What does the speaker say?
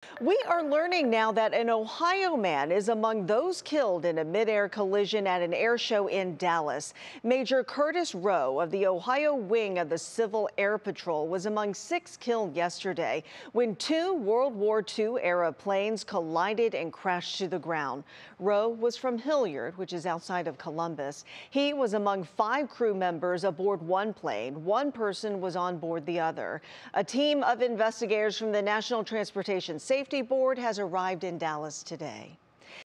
We are learning now that an Ohio man is among those killed in a mid-air collision at an air show in Dallas. Major Curtis Rowe of the Ohio wing of the Civil Air Patrol was among 6 killed yesterday when 2 World War II-era planes collided and crashed to the ground. Rowe was from Hilliard, which is outside of Columbus. He was among 5 crew members aboard one plane. One person was on board the other. A team of investigators from the National Transportation Safety Board has arrived in Dallas today.